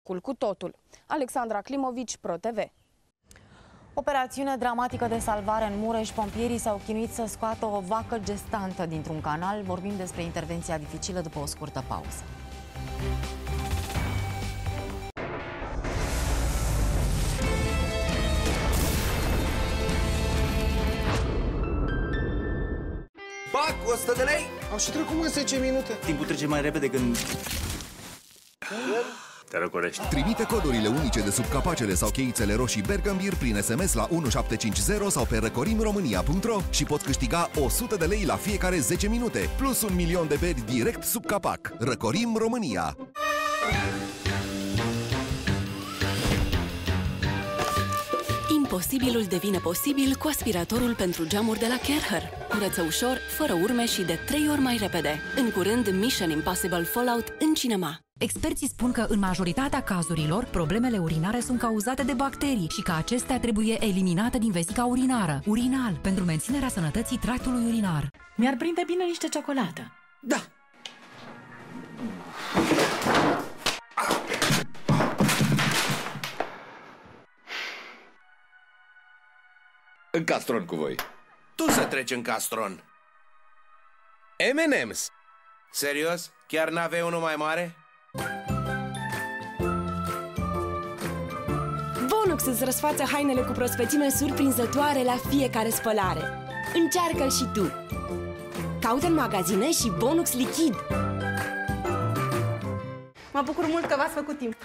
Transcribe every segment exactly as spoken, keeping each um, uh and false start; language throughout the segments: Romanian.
Cu totul. Alexandra Climovici, Pro T V. Operațiune dramatică de salvare în Mureș. Pompierii s-au chinuit să scoată o vacă gestantă dintr-un canal. Vorbim despre intervenția dificilă după o scurtă pauză. Bac, o sută de lei? Au și trecut mă zece minute. Timpul trece mai repede când... Te răcorești. Trimite codurile unice de sub capacele sau cheițele roșii Bergambir prin S M S la unu șapte cinci zero sau pe răcorim românia punct ro și poți câștiga o sută de lei la fiecare zece minute, plus un milion de beri direct sub capac. Răcorim România! Imposibilul devine posibil cu aspiratorul pentru geamuri de la Kerher. Curăță ușor, fără urme și de trei ori mai repede. În curând, Mission Impossible Fallout în cinema. Experții spun că în majoritatea cazurilor, problemele urinare sunt cauzate de bacterii și că acestea trebuie eliminate din vesica urinară. Urinal, pentru menținerea sănătății tractului urinar. Mi-ar prinde bine niște ciocolată. Da! În castron cu voi. Tu să treci în castron. M and M's. Serios? Chiar n-aveai unul mai mare? Bonux îți răsfață hainele cu prospețime surprinzătoare la fiecare spălare. Încearcă-l și tu! Caută în magazine și Bonux lichid! Mă bucur mult că v-ați făcut timp.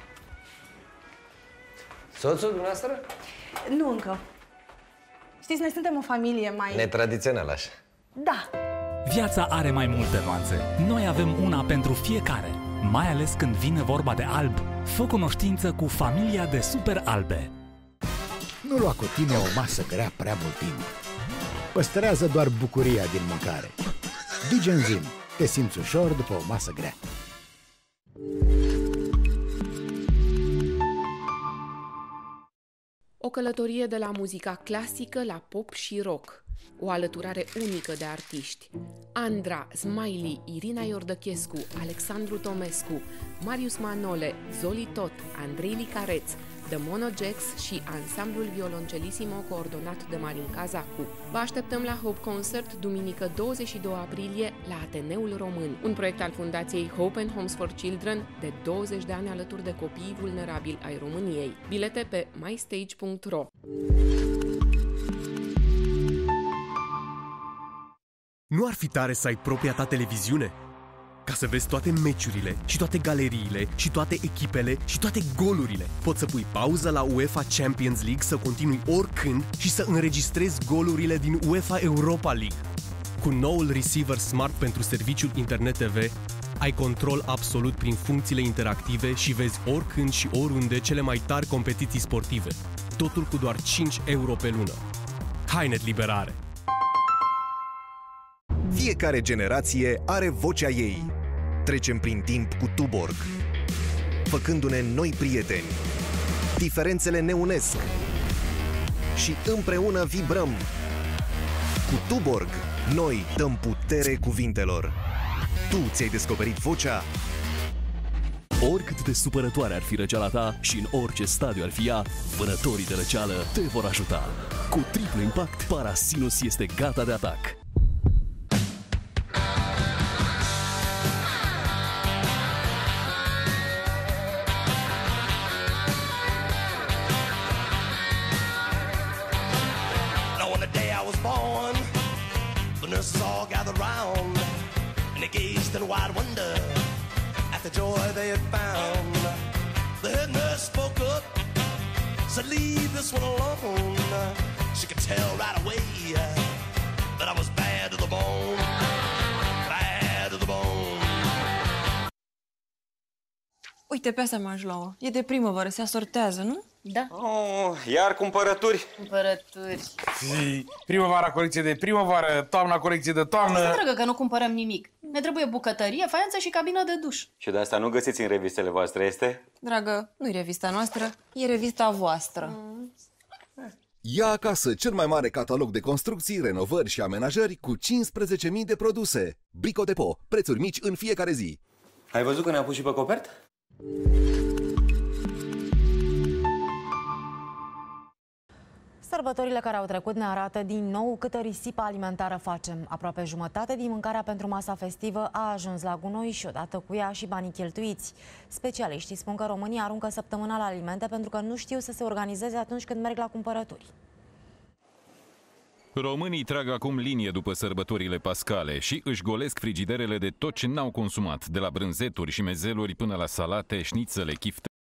Soțul dumneavoastră? Nu încă. Știți, noi suntem o familie mai... Netradițională așa. Da. Viața are mai multe nuanțe. Noi avem una pentru fiecare. Mai ales când vine vorba de alb. Fă cunoștință cu familia de super albe. Nu lua cu tine o masă grea prea mult timp. Păstrează doar bucuria din mâncare. Digenzim. Te simți ușor după o masă grea. O călătorie de la muzica clasică la pop și rock. O alăturare unică de artiști. Andra, Smiley, Irina Iordăchescu, Alexandru Tomescu, Marius Manole, Zoli Tot, Andrei Licareț, The Mono Jacks și ansamblul violoncelissimo coordonat de Marin Cazacu. Vă așteptăm la Hope Concert duminică douăzeci și doi aprilie la Ateneul Român, un proiect al Fundației Hope and Homes for Children de douăzeci de ani alături de copiii vulnerabili ai României. Bilete pe my stage punct ro. Nu ar fi tare să ai propria ta televiziune? Ca să vezi toate meciurile și toate galeriile și toate echipele și toate golurile. Poți să pui pauză la UEFA Champions League, să continui oricând și să înregistrezi golurile din UEFA Europa League. Cu noul receiver smart pentru serviciul Internet T V, ai control absolut prin funcțiile interactive și vezi oricând și oriunde cele mai tari competiții sportive. Totul cu doar cinci euro pe lună. Hainet Liberare! Fiecare generație are vocea ei. Trecem prin timp cu Tuborg, făcându-ne noi prieteni. Diferențele ne unesc și împreună vibrăm. Cu Tuborg, noi dăm putere cuvintelor. Tu ți-ai descoperit vocea? Oricât de supărătoare ar fi răceala ta și în orice stadiu ar fi ea, vânătorii de răceală te vor ajuta. Cu triplu impact, Parasinus este gata de atac. Nurses all gathered round, and they gazed in wide wonder at the joy they had found. The head nurse spoke up, said, "Leave this one alone." She could tell right away that I was bad to the bone, bad to the bone. Uite, pe asta m-aș lua. E de primăvară, se asortează, nu? Da. Oh, iar cumpărături? Cumpărături. Primăvara colecție de primăvară, toamna colecție de toamnă. Asta, dragă, că nu cumpărăm nimic. Ne trebuie bucătărie, faianță și cabina de duș. Și de asta nu găsiți în revistele voastre, este? Dragă, nu e revista noastră, e revista voastră. Mm. Ia acasă cel mai mare catalog de construcții, renovări și amenajări cu cincisprezece mii de produse. Brico Depot, prețuri mici în fiecare zi. Ai văzut că ne-am pus și pe copert? Sărbătorile care au trecut ne arată din nou câtă risipă alimentară facem. Aproape jumătate din mâncarea pentru masa festivă a ajuns la gunoi și odată cu ea și banii cheltuiți. Specialiștii spun că românii aruncă săptămânal alimente pentru că nu știu să se organizeze atunci când merg la cumpărături. Românii trag acum linie după sărbătorile pascale și își golesc frigiderele de tot ce n-au consumat, de la brânzeturi și mezeluri până la salate, șnițele, chifte.